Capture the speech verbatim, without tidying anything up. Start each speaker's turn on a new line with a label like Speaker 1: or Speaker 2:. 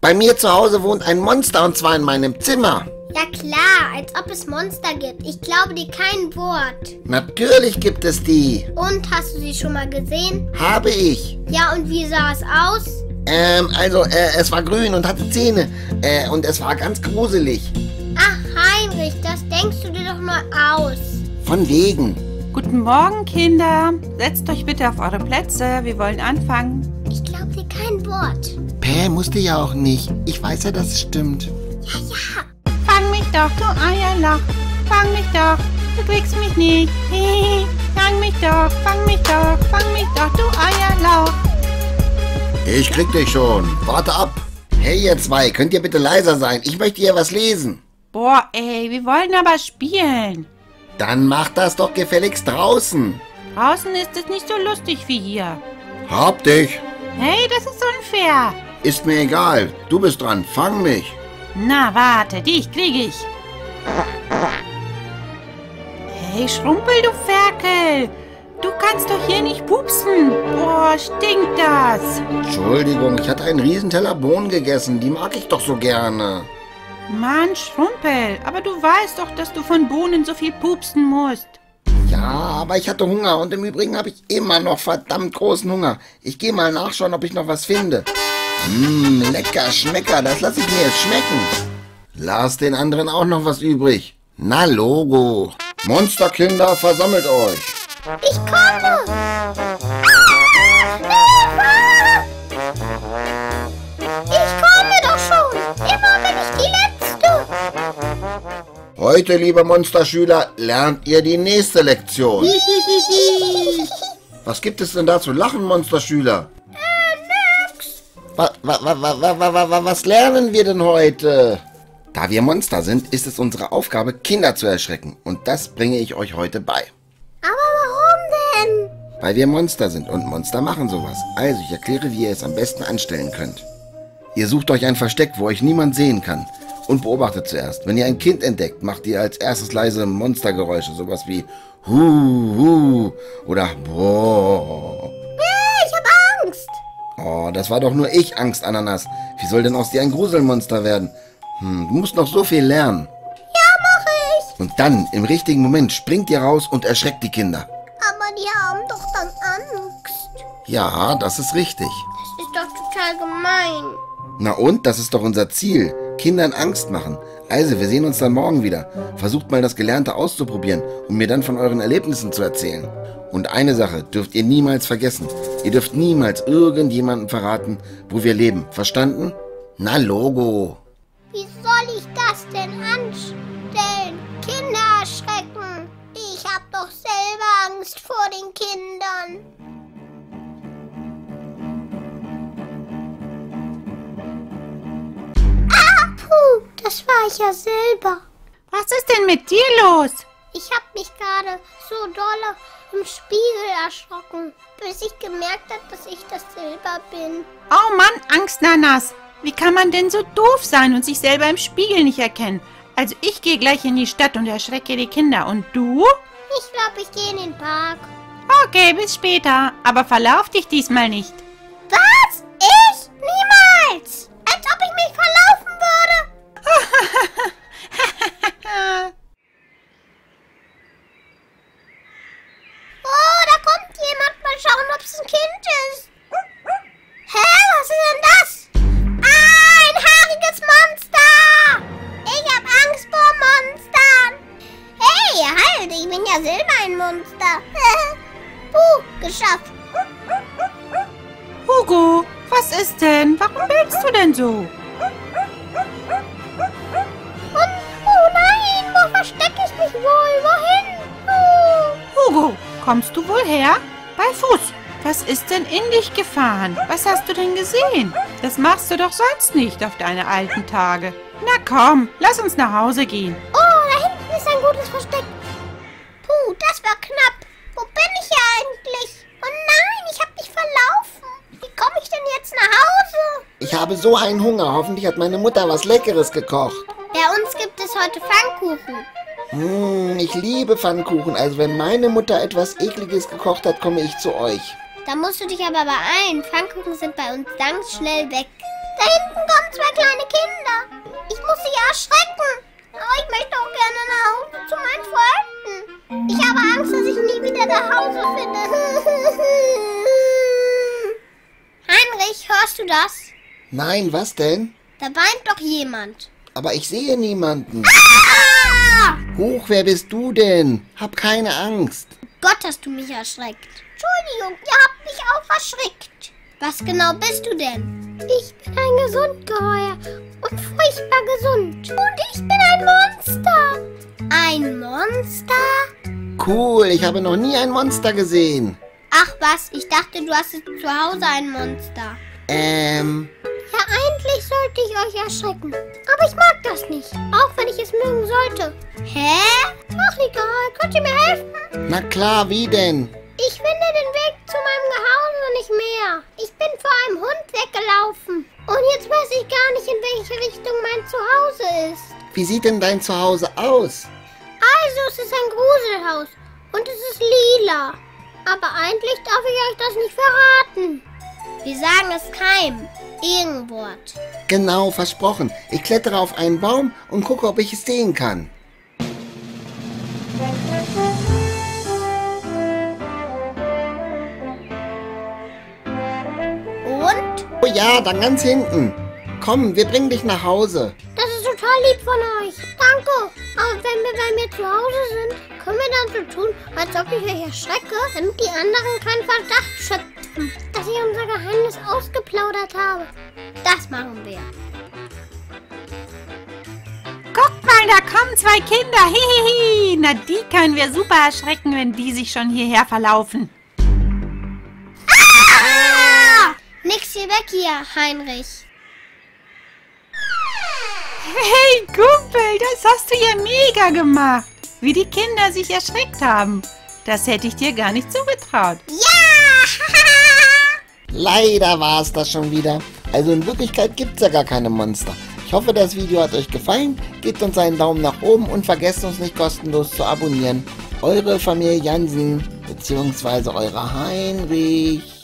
Speaker 1: Bei mir zu Hause wohnt ein Monster und zwar in meinem Zimmer.
Speaker 2: Ja klar, als ob es Monster gibt. Ich glaube dir kein Wort.
Speaker 1: Natürlich gibt es die.
Speaker 2: Und, hast du sie schon mal gesehen?
Speaker 1: Habe ich.
Speaker 2: Ja, und wie sah es aus?
Speaker 1: Ähm, also, äh, es war grün und hatte Zähne. Äh, und es war ganz gruselig.
Speaker 2: Ach, Heinrich, das denkst du dir doch nur aus.
Speaker 1: Von wegen.
Speaker 3: Guten Morgen, Kinder. Setzt euch bitte auf eure Plätze. Wir wollen anfangen.
Speaker 2: Ich glaube dir kein Wort.
Speaker 1: Päh, musste ja auch nicht. Ich weiß ja, dass es stimmt.
Speaker 2: Ja, ja.
Speaker 3: Fang mich doch, du Eierloch. Fang mich doch. Du kriegst mich nicht. Hihi. Fang mich doch, fang mich doch, fang mich doch, du Eierloch.
Speaker 1: Ich krieg dich schon. Warte ab. Hey, ihr zwei, könnt ihr bitte leiser sein? Ich möchte hier was lesen.
Speaker 3: Boah, ey, wir wollen aber spielen.
Speaker 1: Dann macht das doch gefälligst draußen.
Speaker 3: Draußen ist es nicht so lustig wie hier.
Speaker 1: Hab dich.
Speaker 3: Hey, das ist unfair.
Speaker 1: Ist mir egal. Du bist dran. Fang mich.
Speaker 3: Na, warte, dich krieg ich. Hey, Schrumpel, du Ferkel. Du kannst doch hier nicht pupsen. Boah, stinkt das.
Speaker 1: Entschuldigung, ich hatte einen Riesenteller Bohnen gegessen. Die mag ich doch so gerne.
Speaker 3: Mann, Schrumpel, aber du weißt doch, dass du von Bohnen so viel pupsen musst.
Speaker 1: Ja, aber ich hatte Hunger und im Übrigen habe ich immer noch verdammt großen Hunger. Ich gehe mal nachschauen, ob ich noch was finde. Mmm, lecker Schmecker, das lasse ich mir jetzt schmecken. Lass den anderen auch noch was übrig. Na, Logo. Monsterkinder, versammelt euch.
Speaker 2: Ich komme. Ich komme doch schon. Immer bin ich die Letzte.
Speaker 1: Heute, liebe Monsterschüler, lernt ihr die nächste Lektion. Was gibt es denn da zu lachen, Monsterschüler?
Speaker 2: Äh, nix.
Speaker 1: Wa, wa, wa, wa, wa, wa, wa, was lernen wir denn heute? Da wir Monster sind, ist es unsere Aufgabe, Kinder zu erschrecken. Und das bringe ich euch heute bei.
Speaker 2: Aber warum denn?
Speaker 1: Weil wir Monster sind und Monster machen sowas. Also, ich erkläre, wie ihr es am besten anstellen könnt. Ihr sucht euch ein Versteck, wo euch niemand sehen kann. Und beobachtet zuerst. Wenn ihr ein Kind entdeckt, macht ihr als erstes leise Monstergeräusche. Sowas wie Hu, Hu oder Boah.
Speaker 2: Äh, ich hab Angst.
Speaker 1: Oh, das war doch nur ich, Angst, Ananas. Wie soll denn aus dir ein Gruselmonster werden? Hm, du musst noch so viel lernen.
Speaker 2: Ja, mach ich.
Speaker 1: Und dann, im richtigen Moment, springt ihr raus und erschreckt die Kinder.
Speaker 2: Aber die haben doch dann Angst.
Speaker 1: Ja, das ist richtig.
Speaker 2: Das ist doch total gemein.
Speaker 1: Na und? Das ist doch unser Ziel. Kindern Angst machen. Also, wir sehen uns dann morgen wieder. Versucht mal das Gelernte auszuprobieren, um mir dann von euren Erlebnissen zu erzählen. Und eine Sache dürft ihr niemals vergessen. Ihr dürft niemals irgendjemandem verraten, wo wir leben. Verstanden? Na, Logo.
Speaker 2: Wie soll ich das denn anstellen? Kinder erschrecken. Ich hab doch selber Angst vor den Kindern. Ah, puh, das war ich ja selber.
Speaker 3: Was ist denn mit dir los?
Speaker 2: Ich hab mich gerade so dolle im Spiegel erschrocken, bis ich gemerkt habe, dass ich das selber bin.
Speaker 3: Oh Mann, Angstnanas. Wie kann man denn so doof sein und sich selber im Spiegel nicht erkennen? Also ich gehe gleich in die Stadt und erschrecke die Kinder. Und du?
Speaker 2: Ich glaube, ich gehe in den Park.
Speaker 3: Okay, bis später. Aber verlauf dich diesmal nicht.
Speaker 2: Was? Ich? Niemals! Als ob ich mich verlaufen würde. Oh, da kommt jemand. Mal schauen, ob es ein Kind ist. Hä, was ist denn das? Ah, ein haariges Monster! Ich hab Angst vor Monstern. Hey, halt, ich bin ja selber ein Monster. Puh, geschafft.
Speaker 3: Hugo, was ist denn? Warum bellst du denn so?
Speaker 2: Und, oh nein, wo verstecke ich mich wohl? Wohin? Oh.
Speaker 3: Hugo, kommst du wohl her? Bei Fuß. Was ist denn in dich gefahren? Was hast du denn gesehen? Das machst du doch sonst nicht auf deine alten Tage. Na komm, lass uns nach Hause gehen.
Speaker 2: Oh, da hinten ist ein gutes Versteck. Puh, das war knapp. Wo bin ich hier eigentlich? Oh nein, ich habe mich verlaufen. Wie komme ich denn jetzt nach Hause?
Speaker 1: Ich habe so einen Hunger. Hoffentlich hat meine Mutter was Leckeres gekocht.
Speaker 2: Bei uns gibt es heute Pfannkuchen.
Speaker 1: Hm, ich liebe Pfannkuchen. Also wenn meine Mutter etwas Ekliges gekocht hat, komme ich zu euch.
Speaker 2: Da musst du dich aber beeilen. Pfannkuchen sind bei uns ganz schnell weg. Da hinten kommen zwei kleine Kinder. Ich muss sie erschrecken. Aber ich möchte auch gerne nach Hause zu meinen Freunden. Ich habe Angst, dass ich nie wieder nach Hause finde. Heinrich, hörst du das?
Speaker 1: Nein, was denn?
Speaker 2: Da weint doch jemand.
Speaker 1: Aber ich sehe niemanden.
Speaker 2: Ah!
Speaker 1: Huch, wer bist du denn? Hab keine Angst.
Speaker 2: Gott, hast du mich erschreckt. Entschuldigung, ihr habt mich auch erschreckt. Was genau bist du denn? Ich bin ein Gesundgeheuer und furchtbar gesund. Und ich bin ein Monster. Ein Monster?
Speaker 1: Cool, ich habe noch nie ein Monster gesehen.
Speaker 2: Ach was, ich dachte, du hast zu Hause ein Monster.
Speaker 1: Ähm...
Speaker 2: Ja, eigentlich sollte ich euch erschrecken. Aber ich mag das nicht, auch wenn ich es mögen sollte. Hä? Ach egal, könnt ihr mir helfen?
Speaker 1: Na klar, wie denn?
Speaker 2: Ich finde den Weg zu meinem Zuhause nicht mehr. Ich bin vor einem Hund weggelaufen. Und jetzt weiß ich gar nicht, in welche Richtung mein Zuhause ist.
Speaker 1: Wie sieht denn dein Zuhause aus?
Speaker 2: Also, es ist ein Gruselhaus. Und es ist lila. Aber eigentlich darf ich euch das nicht verraten. Wir sagen es keinem. Irgendwort.
Speaker 1: Genau, versprochen. Ich klettere auf einen Baum und gucke, ob ich es sehen kann.
Speaker 2: Und?
Speaker 1: Oh ja, dann ganz hinten. Komm, wir bringen dich nach Hause.
Speaker 2: Das ist total lieb von euch. Danke. Aber wenn wir bei mir zu Hause sind, können wir dann so tun, als ob ich euch erschrecke, damit die anderen keinen Verdacht schöpfen, dass ich unser Geheimnis ausgeplaudert habe. Das machen wir.
Speaker 3: Guck mal, da kommen zwei Kinder. Hihihi. Na, die können wir super erschrecken, wenn die sich schon hierher verlaufen.
Speaker 2: Ah! Nix hier weg hier, Heinrich.
Speaker 3: Hey, Kumpel, das hast du ja mega gemacht. Wie die Kinder sich erschreckt haben. Das hätte ich dir gar nicht zugetraut.
Speaker 2: Ja!
Speaker 1: Leider war es das schon wieder. Also in Wirklichkeit gibt es ja gar keine Monster. Ich hoffe, das Video hat euch gefallen. Gebt uns einen Daumen nach oben und vergesst uns nicht kostenlos zu abonnieren. Eure Familie Jansen bzw. euer Heinrich.